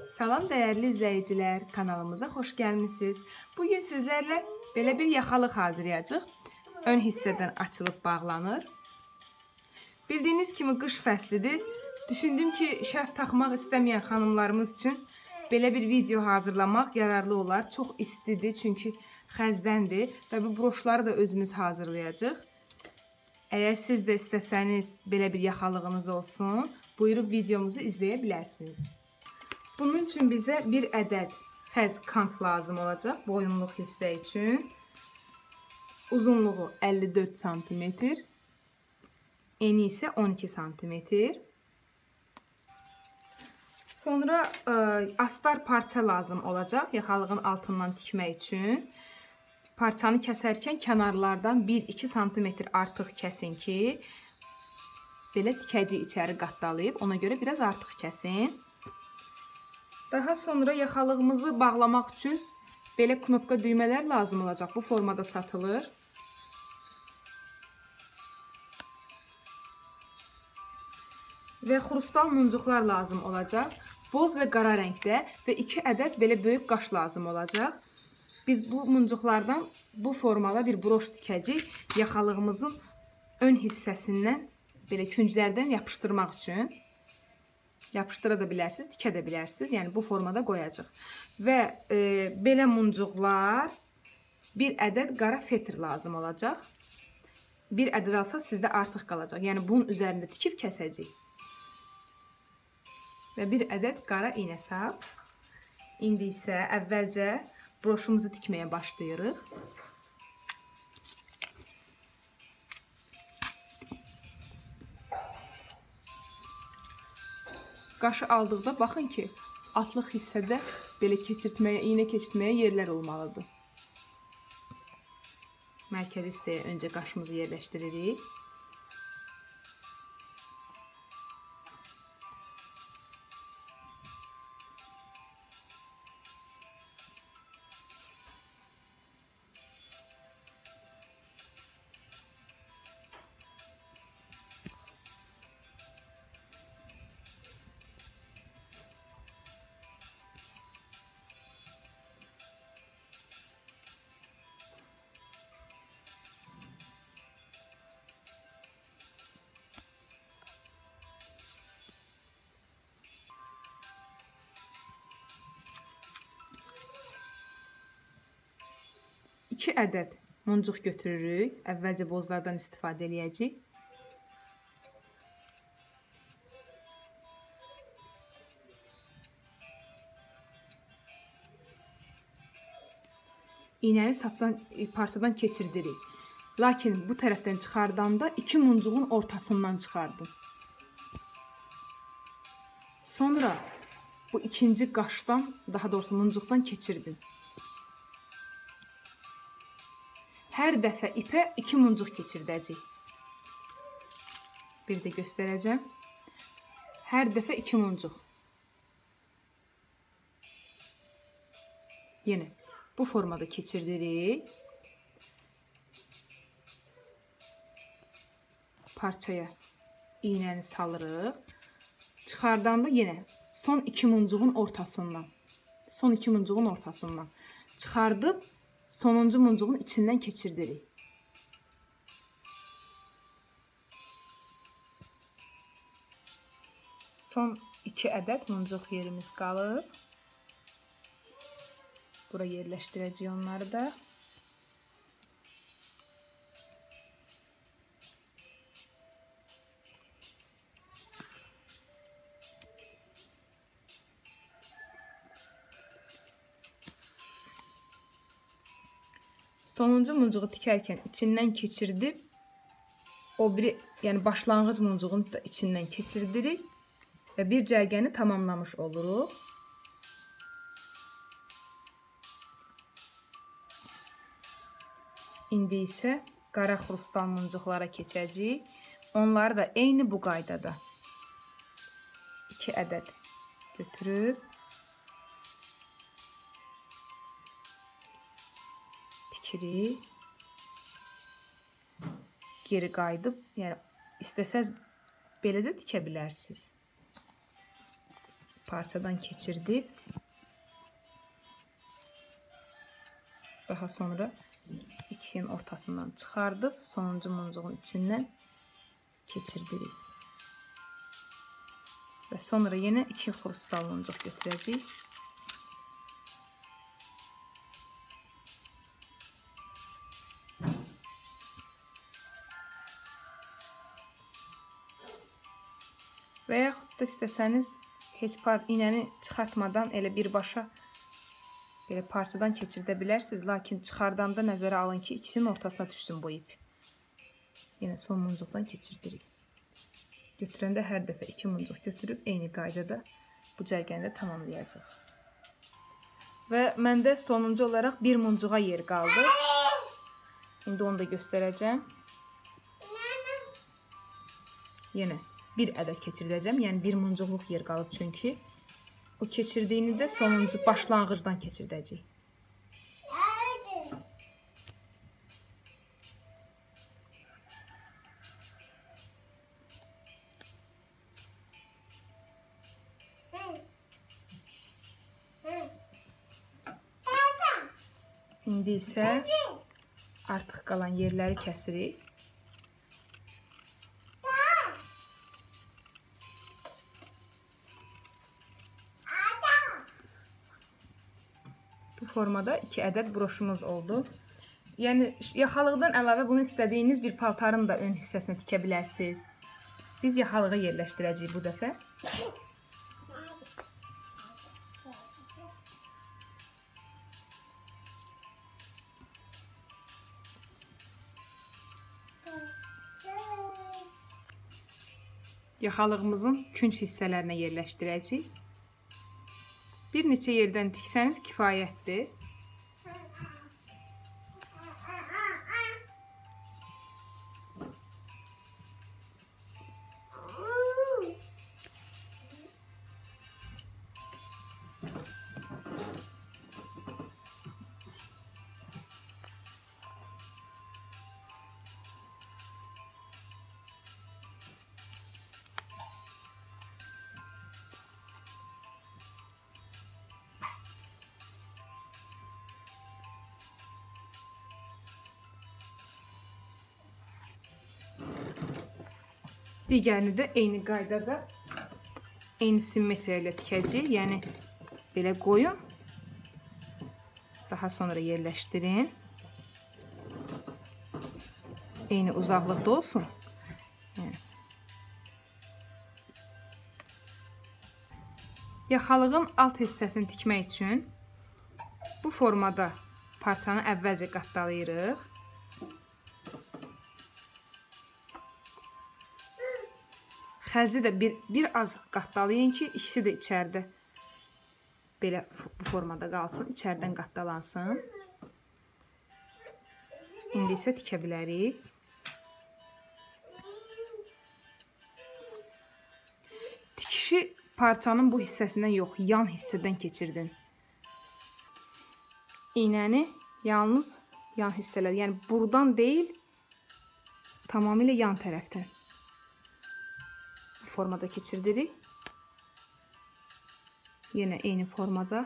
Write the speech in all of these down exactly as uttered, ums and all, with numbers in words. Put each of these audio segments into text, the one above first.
Salam dəyərli izləyicilər, kanalımıza xoş gəlmisiniz. Bugün sizlərlə belə bir yaxalıq hazırlayacağıq. Ön hissədən açılıb bağlanır. Bildiyiniz kimi qış fəslidir. Düşündüm ki, şərf taxmaq istəməyən xanımlarımız üçün belə bir video hazırlamaq yararlı olar. Çox istidir, çünki xəzdəndir və bu broşları da özümüz hazırlayacağıq. Əgər siz də istəsəniz belə bir yaxalığınız olsun, buyurub videomuzu izləyə bilərsiniz. Bunun üçün bizə bir ədəd xəz kant lazım olacaq boyunluq hissə üçün. Uzunluğu əlli dörd santimetr, eni isə on iki santimetr. Sonra ə, astar parça lazım olacaq yaxalığın altından tikmək üçün. Parçanı kəsərkən kənarlardan bir iki santimetr artıq kəsin ki, belə tikəci içəri qatdalayıb, ona görə biraz artıq kəsin. Daha sonra yaxalığımızı bağlamaq üçün belə knopka düymələr lazım olacaq. Bu formada satılır. Və xrustal muncuqlar lazım olacaq. Boz və qara rəngdə və iki ədəd belə böyük qaş lazım olacaq. Biz bu muncuqlardan bu formada bir broş tikəcəyik yaxalığımızın ön hissəsindən belə künclərdən yapışdırmaq üçün. Yapışdıra da bilərsiniz, tikə də bilərsiniz. Yəni bu formada qoyacaq. Və e, belə muncuqlar bir ədəd qara fetr lazım olacaq. Bir ədəd alsa sizdə artıq qalacaq. Yəni bunun üzərində tikib kəsəcəyik. Və bir ədəd qara iynə sap. İndi isə əvvəlcə broşumuzu tikməyə başlayırıq. Qaşı aldıqda baxın ki, altlıq hissədə belə keçirtməyə, iynə keçirtməyə yerlər olmalıdır. Mərkəzi hissəyə öncə qaşımızı yerləşdiririk. iki ədəd muncuq götürürük. Əvvəlcə bozlardan istifadə edəcəyik. İynəni sapdan, parçadan keçirdirik. Lakin bu tərəfdən çıxardanda iki muncuğun ortasından çıxardım. Sonra bu ikinci qaşdan, daha doğrusu muncuqdan keçirdim. Hər dəfə ipə iki muncuq keçirdəcəyik. Bir də göstərəcəm. Hər dəfə iki muncuq. Yenə bu formada keçirdirik. Parçaya iynəni salırıq. Çıxardanda yenə son iki muncuğun ortasından. Son iki muncuğun ortasından. Çıxardıb sonuncu muncuğun içindən keçirdirik. Son iki ədəd muncuq yerimiz qalıb. Bura yerləşdirəcəyik onları da. Sonuncu muncuğu tikərkən içindən keçirdib, o biri, yəni başlanğıc muncuğun da içindən keçirdirik və bir cərgəni tamamlamış oluruq. İndi isə qara xrustal muncuqlara keçəcəyik. Onları da eyni bu qaydada iki ədəd götürüb tikirik. Geri qayıdıb, yəni istəsəz belə də tikə bilərsiniz. parçadan keçirdib, daha sonra ikisinin ortasından çıxardıb, sonuncu muncuğun içindən keçirdirik. Və sonra yenə iki xrustal muncuq götürəcəyik. Və yaxud da istəsəniz heç par iynəni çıxartmadan elə birbaşa belə parçadan keçirdə bilərsiniz. Lakin çıxardanda nəzərə alın ki, ikisinin ortasına düşsün bu ip. Yenə son muncuqdan keçirdirik. Götürəndə hər dəfə iki muncuq götürüb eyni qaydada bu cərgəni də tamamlayacaq. Və məndə sonuncu olaraq bir muncuğa yer qaldı. İndi onu da göstərəcəm. Yenə bir ədəd keçirdəcəm. Yəni bir muncuqluq yer qalıb çünki. O keçirdiyini də sonuncu başlanğıcdan keçirdəcək. İndi isə artıq qalan yerləri kəsirik. Bu formada iki ədəd broşumuz oldu. Yəni yaxalıqdan əlavə bunu istədiyiniz bir paltarın da ön hissəsinə tikə bilərsiniz. Biz yaxalığı yerləşdirəcəyik bu dəfə. Yaxalığımızın künc hissələrinə yerləşdirəcəyik. Bir neçə yerdən tiksəniz kifayətdir. Digərini də eyni qaydada, eyni simmetriya ilə tikəcəyik. Yəni, belə qoyun. Daha sonra yerləşdirin. Eyni uzaqlıqda olsun. Yəni. Yaxalığın alt hissəsini tikmək üçün bu formada parçanı əvvəlcə qatdalayırıq. Xəzi də bir, bir az qatdalayın ki, ikisi də içəridə belə bu formada qalsın, içərdən qattalansın. İndi isə tikə bilərik. Tikişi parçanın bu hissəsindən yox, yan hissədən keçirdin. İynəni yalnız yan hissələr, yəni buradan deyil, tamamilə yan tərəfdən. Formada keçirdirik. Yenə eyni formada.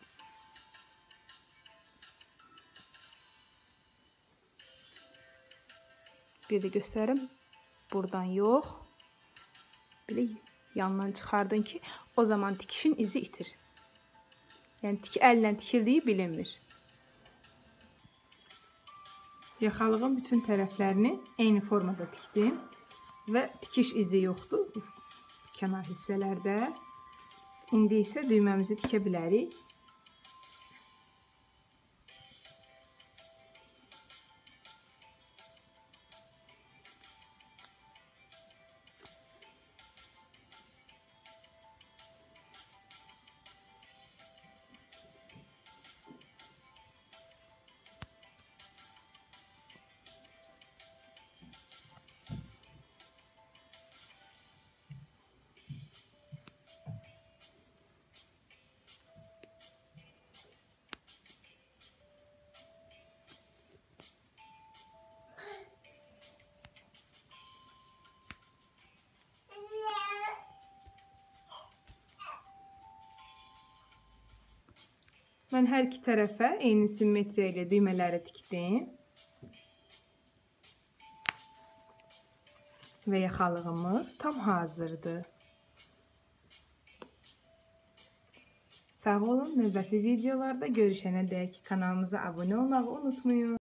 Bir də göstərim. Buradan yox. Belə yandan çıxardın ki, o zaman tikişin izi itir. Yəni tik əllə tikildiyi bilinmir. Yaxalığın bütün tərəflərini eyni formada tikdim. Və tikiş izi yoxdur kənar hissələrdə. İndi isə düyməmizi tikə bilərik. Mən hər iki tərəfə eyni simmetriya ilə düymələri tikdim. Və yaxalığımız tam hazırdır. Sağ olun, növbəti videolarda görüşənə dək kanalımıza abunə olmağı unutmayın.